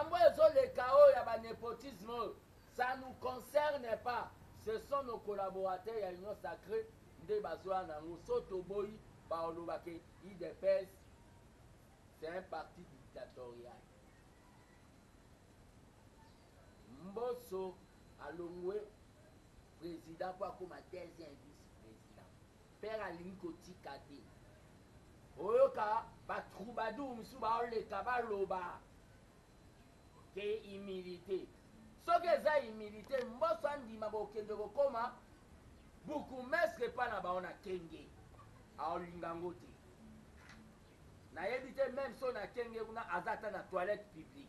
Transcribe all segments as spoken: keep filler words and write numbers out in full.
Makambo ezo le chaos, il y a népotisme. Ça ne nous concerne pas. Ce sont nos collaborateurs, il y a une sacrée de Bazouana. Nous Sotoboy, Paolobake, I D P S. C'est un parti dictatorial. Mbosso, Alongwe, président, quoi comme deuxième vice-président. Père Alinko Tikade. Oyoka, Batroubadou, Msuba, Oleka, Baloba. Que humilité. Ce que ça humilité, Mbosso Andima Bokende Koma, beaucoup mestre pas na baona kenge. A Olingangote. Na évité même son na kenge, on a azata na toilette publique.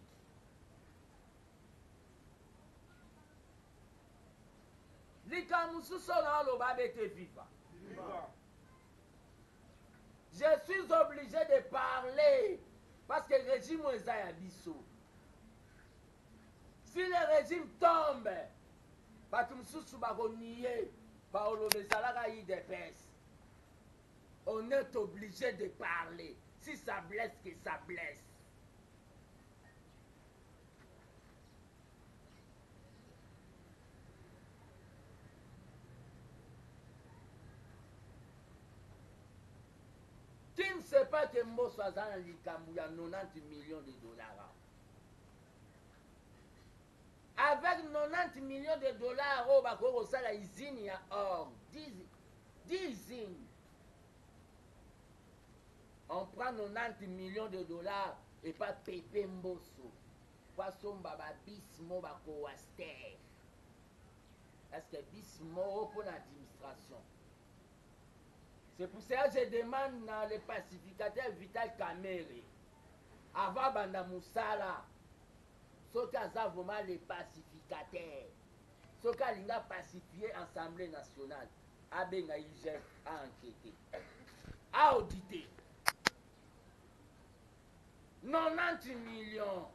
Je suis obligé de parler parce que le régime est à Bissau. Si le régime tombe, on est obligé de parler. Si ça blesse, que ça blesse. Qui ne sait pas que Mbosso a quatre-vingt-dix millions de dollars. Avec quatre-vingt-dix millions de dollars, on va faire la usine or. dix usines. On prend quatre-vingt-dix millions de dollars et pas Pépé Mbosso. Poisson baba bismo bako waster. Est-ce que bismo pour l'administration? C'est pour ça que je demande dans le pacificateur Vital Kamerhe, avant Banda Moussala, ce qu'à vraiment les pacificateurs, ce qu'à l'inga pacifier l'Assemblée nationale, a benga I G F a enquêté, a audité. quatre-vingt-dix millions.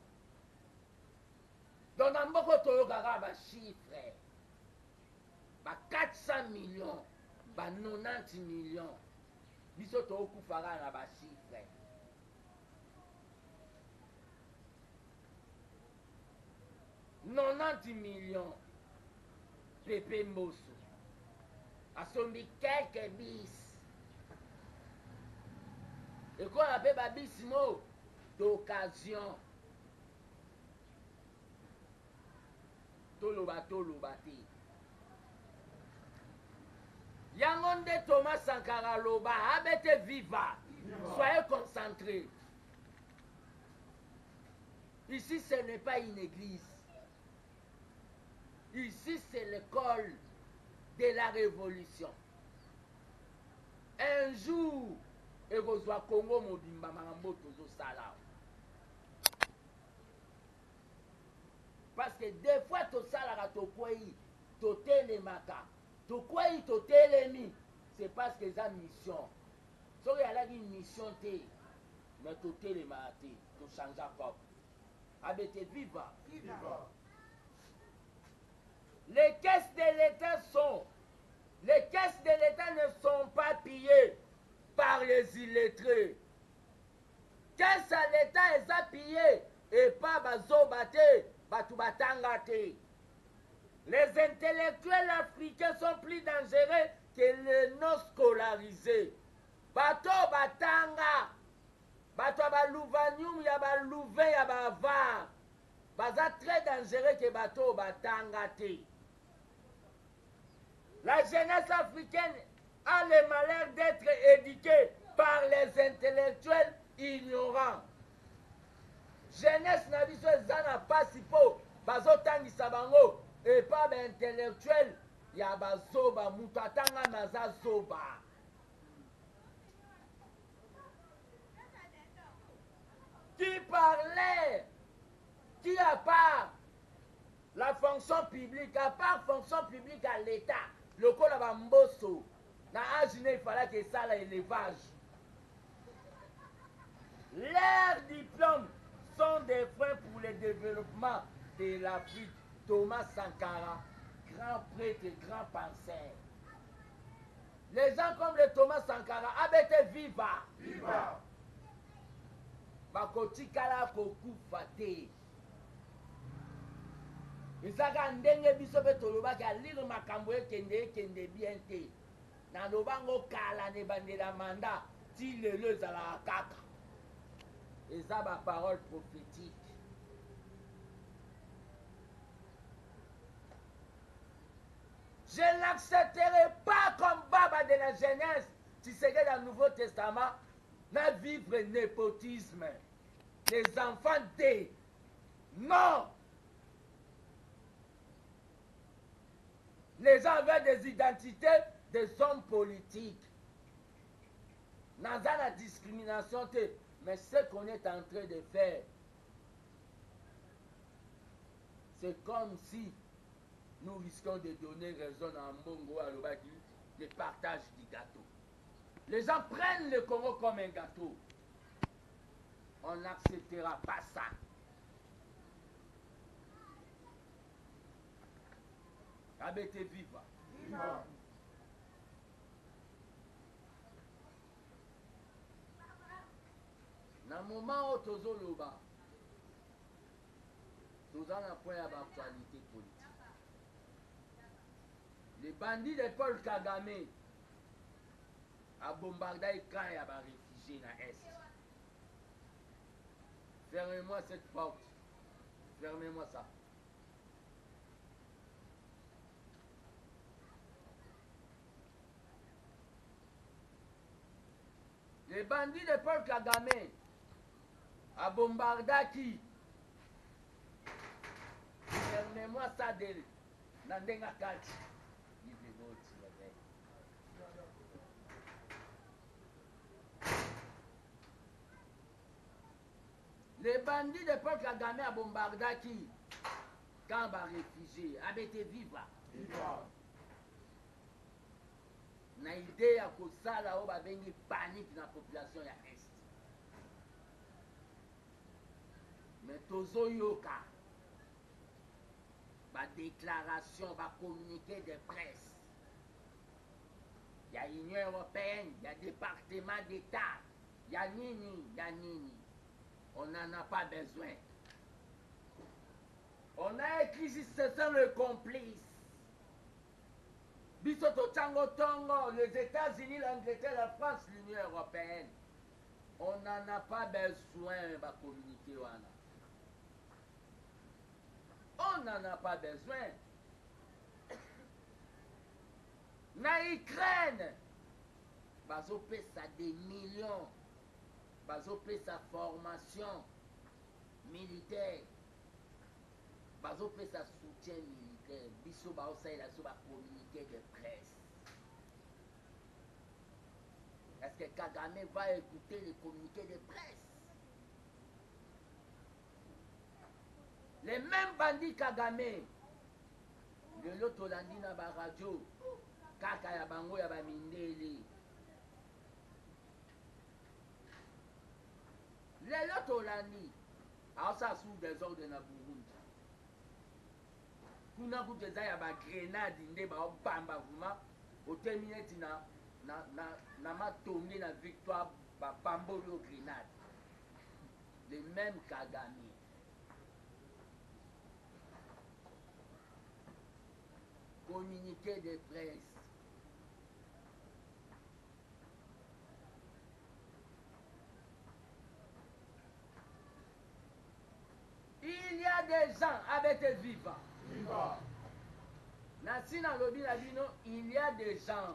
Donc, dans beaucoup de cas, chiffre, quatre cents millions. quatre-vingt-dix millions. Biso to okufara na ba chiffre. quatre-vingt-dix millions. Pépé Mbosso. Asombi quelques bis. Et qu'on appelle ba bis mo d'occasion. Toloba toloba te. Yangonde Thomas Sankara Loba, abete viva. Soyez concentrés. Ici, ce n'est pas une église. Ici, c'est l'école de la révolution. Un jour, et vous avez Congo Mobimba Marambo Tozo Sala. Parce que des fois, tu salara to kwei, to telemaka. To kwei to telemi, c'est parce que ça mission. So il y a une mission té, mais to telemaka, to changer pop. Abete viva. Viva. Les caisses de l'État sont, les caisses de l'État ne sont pas pillées par les illettrés. Caisse à l'État est pillée et pas bazobate, batubatangate. Les intellectuels africains sont plus dangereux que les non scolarisés. Bato batanga, bato balouvanium, yaba louvain, yaba va. Baza très dangereux que bato batangate. La jeunesse africaine a le malheur d'être éduquée par les intellectuels ignorants. Jeunesse n'a biso zana pasipo, bazo tangi sabango. Et pas d'intellectuel, il y a bazoba, mutatanga naza zoba. Qui parlait, qui a part la fonction publique, à part fonction publique à l'État, le col à Mbosso, na Agine, il fallait que ça l'élevage. Leurs diplômes sont des freins pour le développement de l'Afrique. Thomas Sankara, grand prêtre et grand penseur. Les gens comme le Thomas Sankara, abete viva. Viva. Bakoti kala koku fate. ezaka ndenge biso mpe tolobaki alire makambo ekende ekende bien te nalobango kala na ebandela manda ti lelo ezalaka kaka eza baparole prophétique. Je n'accepterai pas comme Baba de la Genèse, tu sais que dans le Nouveau Testament, na vivre népotisme. Les enfants de... Non! Les gens avaient des identités des hommes politiques. Dans la discrimination, mais ce qu'on est en train de faire, c'est comme si nous risquons de donner raison à Mbongo Alobaki, le partage du gâteau. Les gens prennent le Congo comme un gâteau. On n'acceptera pas ça. Abete viva. Viva. Dans le moment où tozo loba, nous avons un point à l'actualité politique. Les bandits de Paul Kagame a bombardé les camps et a réfugiés dans l'Est. Fermez-moi cette porte. Fermez-moi ça. Les bandits de Paul Kagame a bombardé qui? Fermez-moi ça de Nandenga Kati. Les bandits de Paul Kagame a bombardé qui? Quand va réfugié, abete vivre. Na idée ya kosala o babengi panique na population ya Est. Mais tozo yoka ba déclaration, ba communiqué de presse. Il y a l'Union européenne, il y a département d'État, il y a nini, il y a nini. On n'en a pas besoin. On a écrit si ce sont les complices. Bisoto Tango Tongo, les États-Unis, l'Angleterre, la France, l'Union européenne. On n'en a pas besoin de communiquer. On n'en a pas besoin. Na Ukraine, bazo paie ça des millions. Bazo paie sa formation militaire. Bazo paie sa soutien militaire. Biso bao ça il a so ba communiqué de presse. Est-ce que Kagame va écouter les communiqués de presse? Les mêmes bandits Kagame, de l'autre landi na ba radio, kaka ya bango ya ba mindeli. Les l'autre landi, alors ça sous des ordres na Burundi. Kuna kuteza ya ba grenade nde ba obamba vuma, otemineti na na na na matongi na victoire ba pambolo grenade. Les mêmes Kagame. Communiqué de presse. Il y a des gens avec des vivants. Nasina lobi la bino, il y a des gens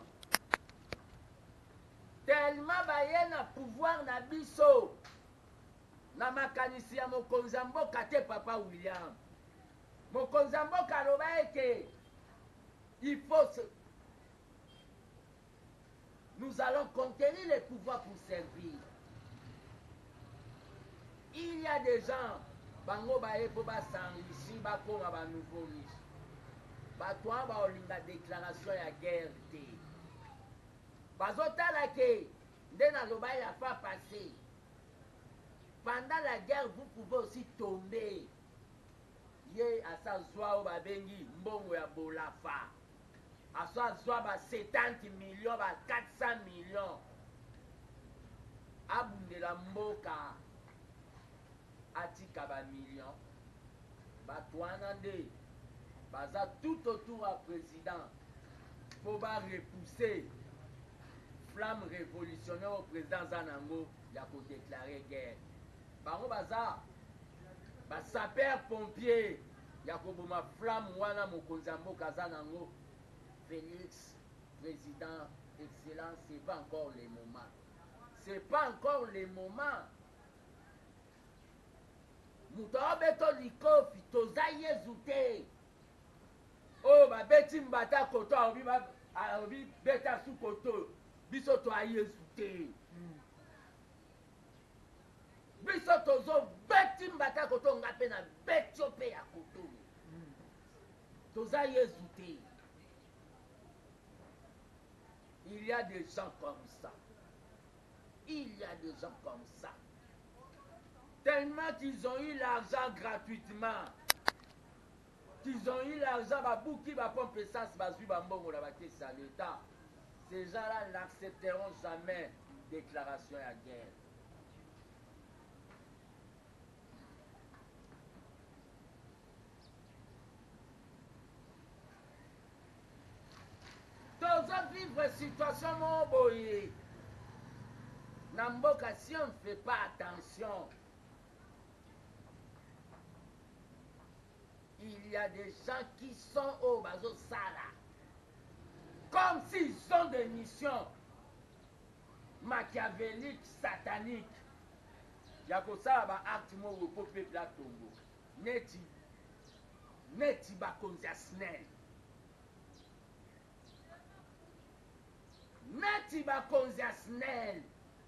tellement baye na pouvoir na biso na makanisi ya mokonzi ya mboka te Papa William. Mokonzi ya mboka aloba eke il faut se... Nous allons conquérir les pouvoirs pour servir. Il y a des gens, bango baye po ba s'enrichir, ba koma ba nouveau riche. Batouan ba olinga déclaration ya guerre te. Bazotala ke, nde na loba ya fa passer. Pendant la guerre, vous pouvez aussi tomber. Ye asa zwa o ba bengi mbongo ya bolafa. Asa zwa ba soixante millions, ba quatre cents millions. Abundela mboka atika ba millions. Batouana nde baza tout autour à président pour ba repousser flamme révolutionnaire au président Zanango ya ko déclarer guerre. Bango baza ba sapeur pompier ya ko boma flamme wana mokonzi ya mboka Zanango. Félix, président, excellence, c'est pas encore le moment. C'est pas encore le moment. Muto beto likofi toza yezu te. Oh ba beti mbata koto obi ba obi beta su koto. Biso to ayezu te. Biso tozo beti mbata koto ngape na beti ope ya koto. Toza yezu te. Il y a des gens comme ça. Il y a des gens comme ça. Tellement qu'ils ont eu l'argent gratuitement. Qu'ils ont eu l'argent, babouki, bapompe essence, bazui, bambongo, la bâtisse à l'État. Ces gens-là n'accepteront jamais déclaration à guerre. Tozo vivre situation mon boye. Namboka, si on ne fait pas attention, il y a des gens qui sont au bazo sala. Comme s'ils ont des missions machiavéliques, sataniques. Yako sala ba acte mo wo peuple la Congo. Neti neti ba konzasnel. Neti ba konzasnel.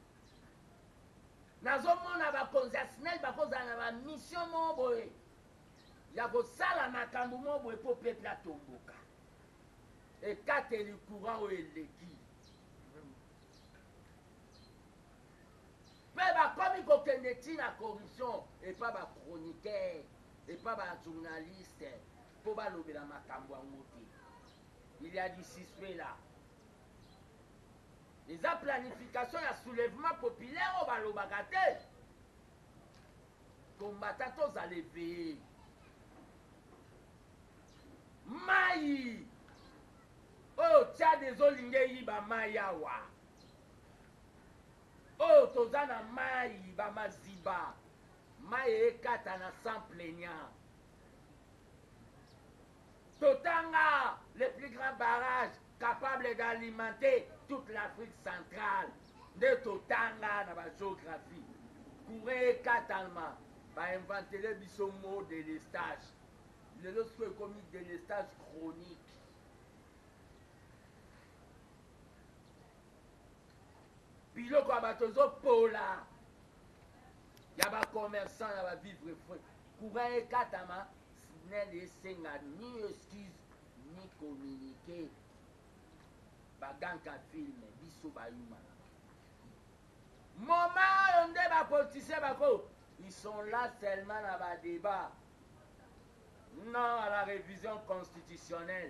Nazomona ba konzasnel ba kozana ba mission mo boye. Yako sala makambo mo boye po peuple la tomboka. Et quand il est courant ou il est qui. Mais comme il faut la corruption, et pas ma chroniqueur, et pas ma journaliste, pour pas l'obéir dans ma cambourmoté. Il y a du suspect là. Les planifications, il y a soulèvement populaire au balobagate. Combattants à lever. Maï. Oh, tia des olingeyi ba mayawa. Oh, tozana mai ba maziba. Mai ekata na sans plaignant. Totanga, le plus grand barrage capable d'alimenter toute l'Afrique centrale. De Totanga na ba géographie. Kouré katalma ba inventer le bisomo de l'estage. Le lorsque commis de l'estage chronique. Biloko abatozo pola. Yaba commerçant yaba vivre fou. Courant et katama, snel et senga ni excuse ni communiquer. Baganka film biso bayuma. Moment onde ba politicien bako, ils sont là seulement dans ba débat. Non à la révision constitutionnelle.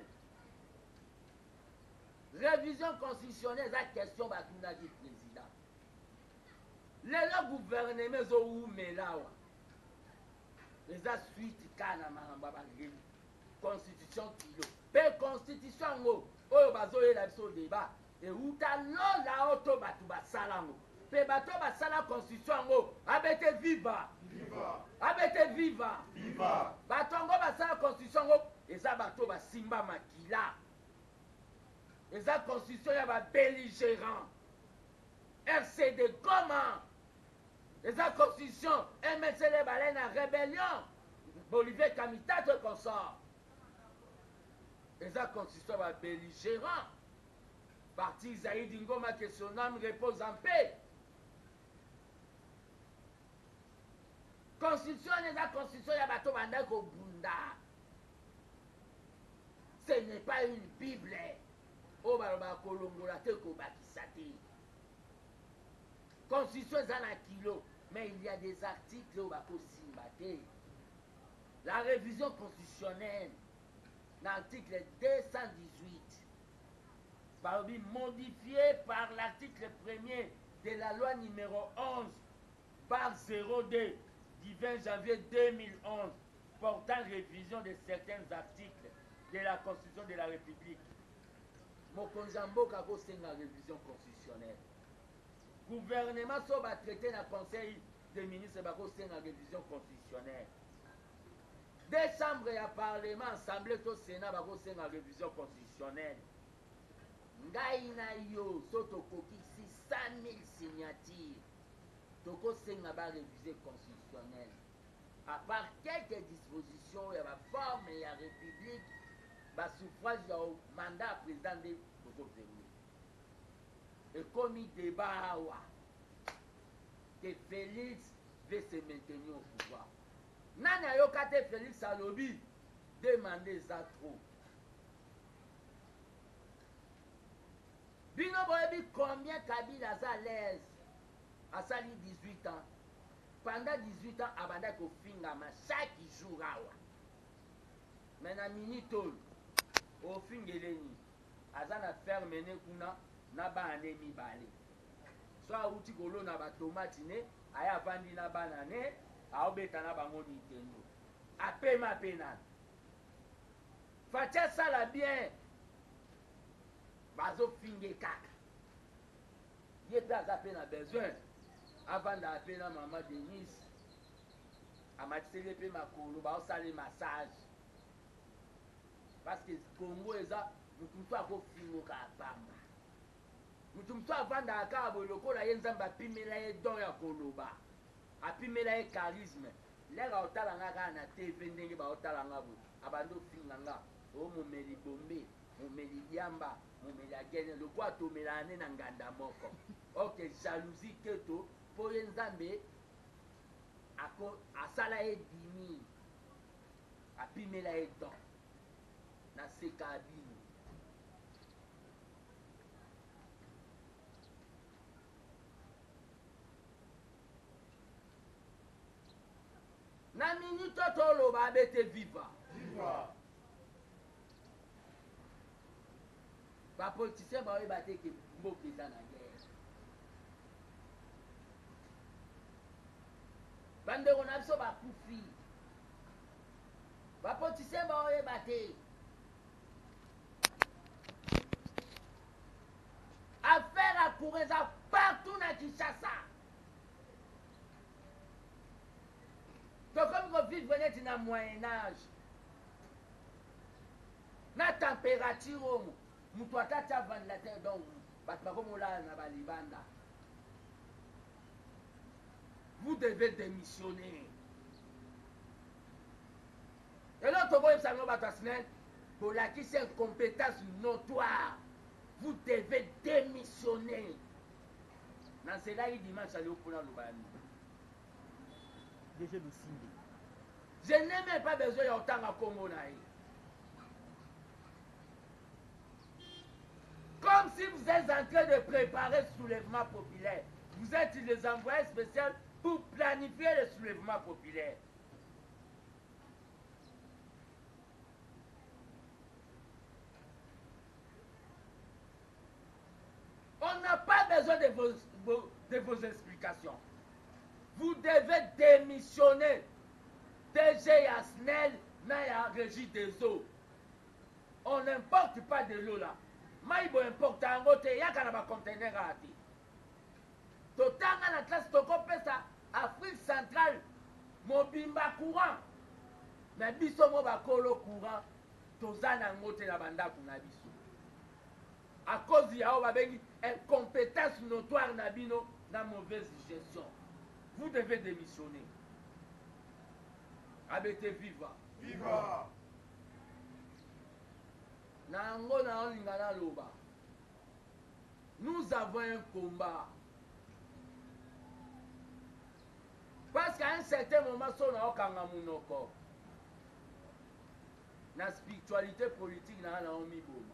Révision constitutionnelle, la question va tout dire président. Le gouvernement est où mais là. Les suite kanama constitution kilo. Pe constitution ngo. Oh bazo e la biso débat. Et où ta non la auto batu basalango. Pe bato basala constitution ngo. Abete viva. Viva. Abete viva. Viva. Batongo basala constitution ngo. Et ça bato basimba makila. Et ça constitution y a ba belligérant. R C D comment? Et ça constitution M S L baleine en rébellion. Bolivier Kamita de consort. Et ça constitution va belligérant. Parti Zaïd Ngoma que son âme repose en paix. Constitution et la constitution y a bateau bandako bunda. Ce n'est pas une Bible. Oh baloba kolongola te ko bakisate. Constitution est un kilo, mais il y a des articles où bako simbate. La révision constitutionnelle, l'article deux cent dix-huit, parmi modifié par l'article premier de la loi numéro onze par zéro deux du vingt janvier deux mille onze portant révision de certains articles de la Constitution de la République. Mokonzi mboka kosenga révision constitutionnelle. Gouvernement so va traiter dans le conseil des ministres bakosenga révision constitutionnelle. Des chambres et parlement, assemblée au Sénat bakosenga révision constitutionnelle. Ngai na yo so tokoki six cent mille signatures. Tokosenga ba réviser constitutionnelle. À part quelques dispositions, il y a la forme et la République, le suffrage au mandat président de Togo Zéro. Et comme il débat, que Félix veut se maintenir au pouvoir. Nana Yokate Félix Alobi demandez ça trop. Bino Boyebi, combien Kabila a à l'aise à sali dix-huit ans? Pendant dix-huit ans, abanda ko fingama chaque jour awa. Mena minitol o fingeleni azana ferme ne kuna na ba ane mi bale. So auti kolo na ba tomate ne aya vandi na banane a obeta na bango Nintendo. Ape ma pena. Fatia sala bien. Bazo finge kaka. Ye plaza pena besoin. Avant d'appeler la maman Denise, à m'attirer pe ma colo, bah on sale massage. Parce que Congo est ça, nous tous à go filmo ka bamba. Nous tous à vendre à cabo le colo y nzamba pimela e don ya koloba. A pimela e charisme. Les ga otala nga na T V ndenge ba otala nga bo. Abando finanga, o mo meli bombe, mo meli yamba, mo meli agene le quoi to melane na nganda moko. OK, jalousie keto. Pour les Nzambe, à Sala et Dimi, à Pimela et Don, na Sekabini. Na minute tolo ba bete viva. Viva. Ba politicien ba we bate ke mboke za na guerre. Bande on a so ba koufi. Ba politicien ba we bate. Affaire à Koureza partout na Kinshasa. Donc comme vous vivez dans le Moyen-Âge, na température, nous doit être avant la terre donc, vous devez démissionner. Et l'autre voyez ça pour la qui c'est une compétence notoire, vous devez démissionner. Dans cela, il dimanche aller au Poula Loubani. Déjà le signe. Je n'ai même pas besoin d'autant à Congo. Comme si vous êtes en train de préparer le soulèvement populaire. Vous êtes les envoyés spéciaux pour planifier le soulèvement populaire. On n'a pas besoin de vos, vos, de vos explications. Vous devez démissionner. D G Yasnel n'a la régie des eaux. On n'importe pas de l'eau là. Maïbo importe en route, il y a un conteneur à dire. Totanga la classe Tokopesa, Afrique centrale, Mobimba courant. Mais biso moba kolo courant, tozana ngote la banda kuna biso. À cause de la incompétence notoire nabino, na mauvaise gestion. Vous devez démissionner. Abete viva. Viva. Nango na olingana loba. Nous avons un combat. Parce qu'à un certain moment, son na okanga munoko. Na spiritualité politique na na omi boma.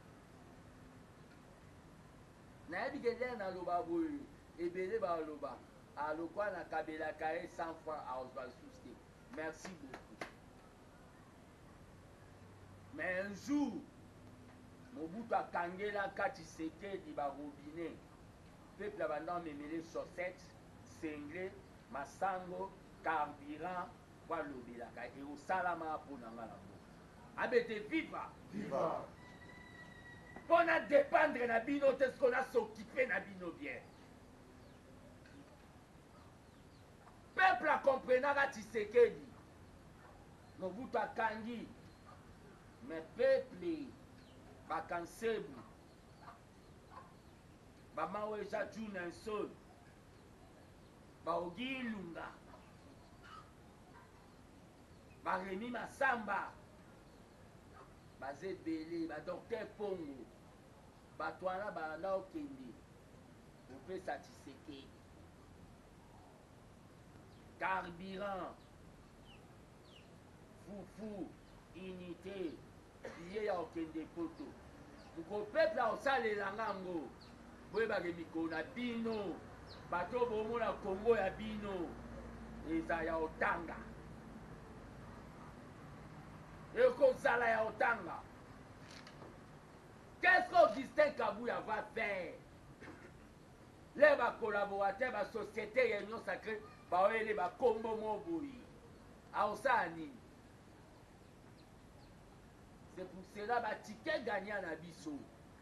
Na ebi gele na loba boy, ebele ba loba. A lokwa na kabela kare cent fois à Oswald Souste. Merci beaucoup. Mais un jour, Mobutu a kangela kati seke di ba robinet. Peuple abandon memele chaussettes, cinglé, masango, carburant, kwa lobelaka. Et au salama pour nanga la mbo. abete viva Viva. Pour na dépendre na bino te ce qu'on a s'occuper na bino bien. Peuple a comprenaka Tshisekedi. Mobutu akangi. Mais peuple bakansebu. Bamawe eza juna nsol. Baogi Ilunga. Baremi Masamba. Baze Bele, ba docteur Pongo. Batwana balanda okende. Opesa Tshisekedi. Carburant. Fufu. Unité. Billet ya okende poto. Muko peuple a osalela ngango. Boye bakemiko na bino. Bato bomona Congo ya bino. Eza ya otanga. Ekozala ya otanga. Qu'est-ce qu'Augustin Kabouya va faire? Les collaborateurs de la société Union Sacrée, les Kombo Moboui. Aosani. C'est pour cela que ticket gagnant na biso.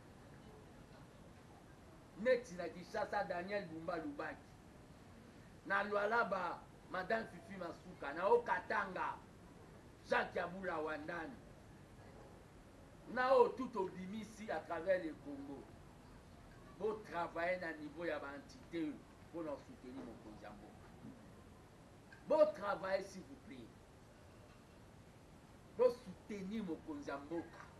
Neti na Kishasa Daniel Bumba Lubaki. Na Lualaba Madame Fifi Masuka. Na Okatanga Jacques Yaboula Wandani. Nao tout obimi ici à travers le Congo. Vous travaillez à niveau de l'entité pour nous soutenir mon Konzambo. Vous travaillez s'il vous plaît. Vous soutenir mon Konzambo.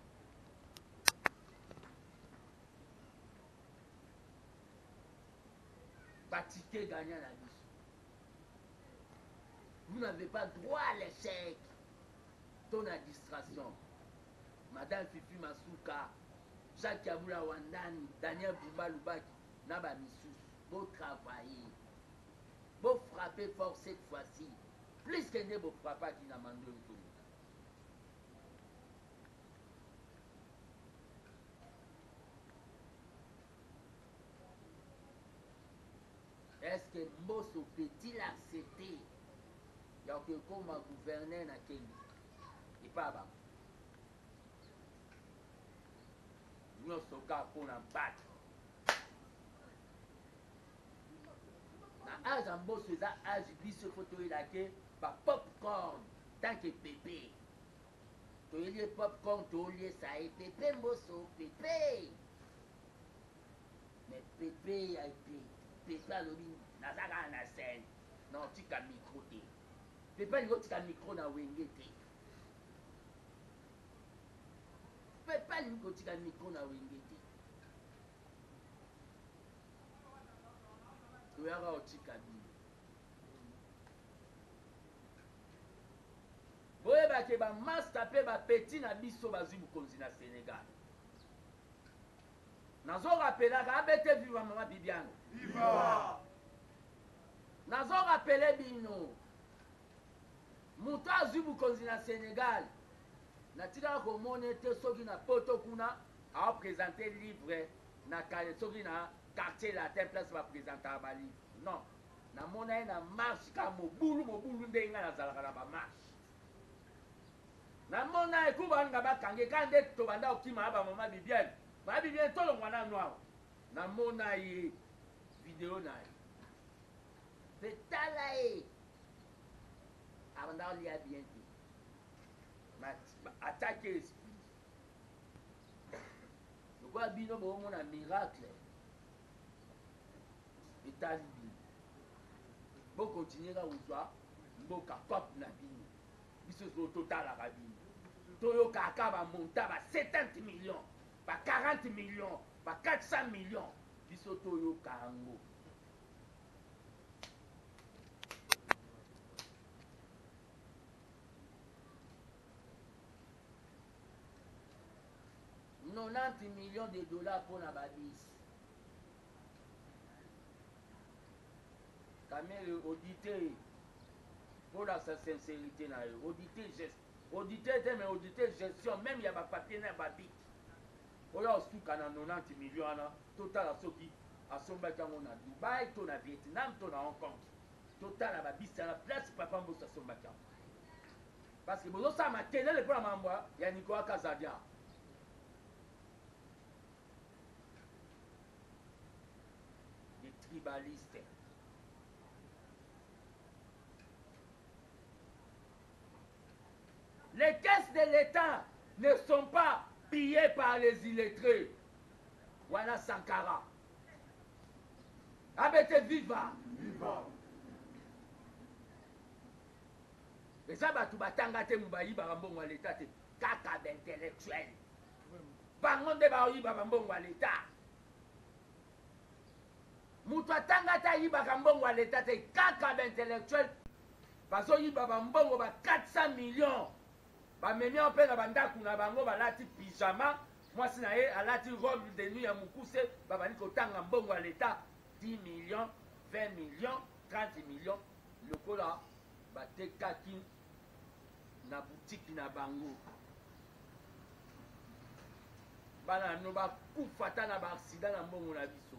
Batiquer gagnant la vie. Vous n'avez pas droit à l'échec. Ton administration. Madame Fifi Masuka, Jacques Yaboula Wandani, Daniel Bumba Lubaki, Naba Missous, vous travaillez. Vous frappez fort cette fois-ci. Plus que ne vous frappez qui n'a mandé un tour. Est-ce que Mbosso peut-il accepter? Il y a quelqu'un qui m'a gouverné dans Kenya. Et pas avant. Nous sommes pour la battre. Dans l'âge en Mbosso, c'est l'âge de ce photo là que par popcorn, tant que pépé. Tu as les popcorn, tu as les ça et pépé Mbosso, pépé. Mais pépé, il y a pépé. Pépé à l'obin, n'a pas la scène. Non, tu as micro. Pépé, tu as micro dans Wengete. Pépé, tu as micro dans Wengete. Tu as un petit cabine. Boye ba ke ba mas tape ba petit na biso bazwi bukonzi na Sénégal. Nazo rappela ka abete viva mama Bibiano. Viva! Nazo rappele bino. Muto azwi bukonzi na Sénégal. Na tika ko monete soki na poto kuna a présenter livre na kale soki na quartier latin place va présenter ba livre. Non. Na mona na marche ka mobulu mobulu ndenga na zalaka na ba marche. Na mona ekuba nga bakange kande to banda okima ba mama Bibiane. Mama Bibiane tolo mwana noir. Na mona ye vidéo na ye. Betala ye. Abanda li a bien dit. Ma attaquer l'esprit. Le quoi bino bo mona miracle. Etali. Bo continuer à uzwa mboka pop na bino. Biso zo total à bino. Toyo kaka ba monta ba soixante millions, ba quarante millions, ba quatre cents millions. Biso toyo kango. quatre-vingt-dix millions de dollars pour la badis. Kamel audité pour la sincérité na yo. Audité geste. Audité mais audité gestion même il y a pas papier na ba bic. Oya osuka na quatre-vingt-dix millions na total à soki à somba kango na Dubaï to na Vietnam to na Hong Kong. Total à ba bis na place papa mbosa somba kango. parce que bozo sa makelele pour la mambwa ya Nicolas Kazadia. Des tribalistes. Les caisses de l'État ne sont pas pillées par les illettrés. Voilà Sankara. Abete viva. Viva. Mais ça, tu vas t'engager Moubaï Barambon à l'État, caca d'intellectuel. Bangon de Baoui Barambon à l'État. Moutoua Tangata Yibarambon à l'État, caca d'intellectuel. Parce que Yibarambon a quatre cents millions. Bah, même en peine à Bandakou, na bango, bah, là, pyjama. Moi, si naé, à la robe de nuit à Moukouse, bah, bah, Niko Tangambon à l'État, dix millions, vingt millions, trente millions. Le coup là, bah, t'es kaki. Na boutique na bango bana no ba kufata na ba accident na mbongo na biso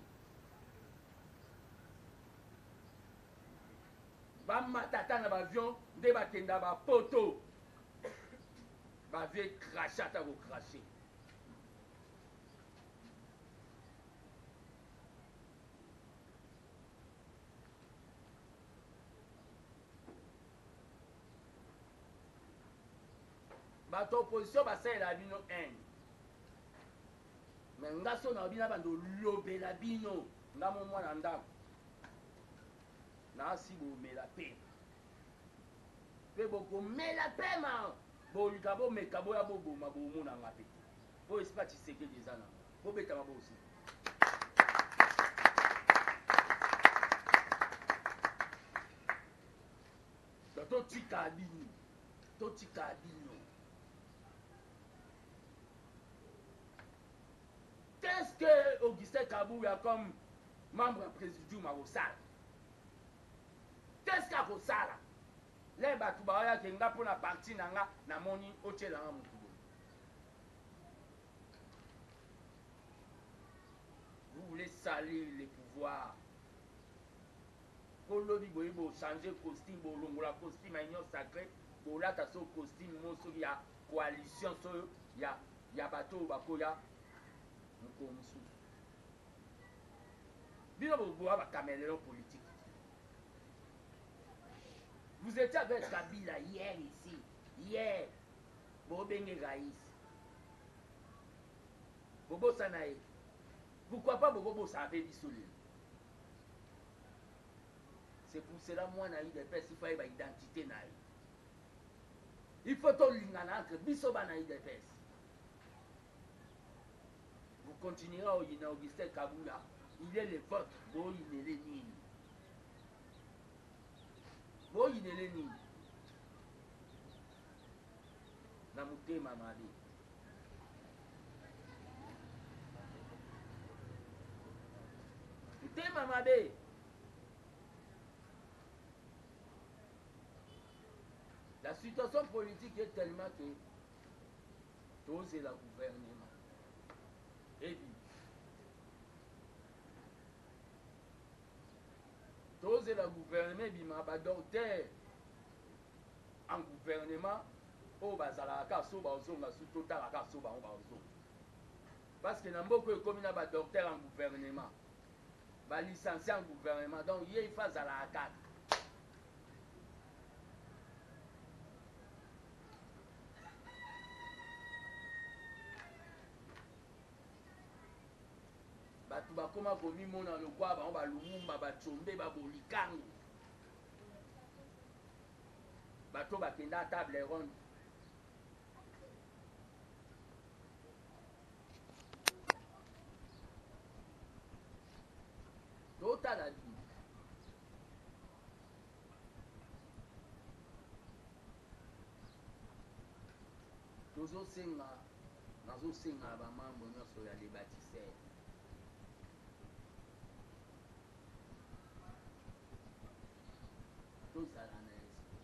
ba matata na ba avion nde ba kenda ba poto ba vie cracher ta ko cracher bato opposition basalela bino un me nga so na bino bando lobela bino nga mo mwana ndako na si bomela pe pe bokomela pe ma bolika bomeka boya boboma bomona nga pe po esika Tshisekedi eza na bobetama bosi totika bino totika bino. Qu'est-ce que Augustin Kabouya comme membre présidium à Rossal? Qu'est-ce qu'a Rossal? Les Batoubaoya qui nga pour la partie nanga na moni oche la moutou. Vous voulez salir les pouvoirs. Pour l'obi boybo changer costume bolongola costume agnon sacré bola ta so costume moso ya coalition so ya ya bateau bakoya. Politique. Vous étiez avec Kabila hier ici, hier, Bobenge Raïs, Bobo Sanae. Pourquoi pas Bobo Sanae dissolu? C'est pour cela moi na eu des pères, il faut une identité na. Il faut tout l'ingana entre Bisoba na eu des pères. Vous continuerez au Yina Augustin Kabouya. Il est le vote. Bon, il est le nid. Bon, il est le nid. Namouté Mamadi. Namouté Mamadi. La situation politique est tellement que tout c'est la gouvernement. Et puis, tous c'est la gouvernement, bima ba docteur en gouvernement, au bazala ka so ba ozonga su total ka so ba on ba ozo. Parce que n'amboko comme na ba docteur en gouvernement, ba licencié en gouvernement, donc il faut zala ka. Batu bakoma komi mona lokwa ba ba lumumba ba chombe ba bolikango. Bato bakenda à table ronde. Tota la vie. Tozo senga, nazo senga ba mambo nyonso ya les bâtisseurs. Tozala na esprit.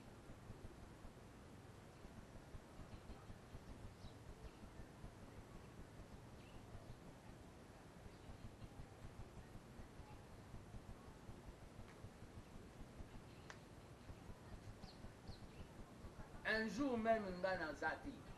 un jour même nga nazaki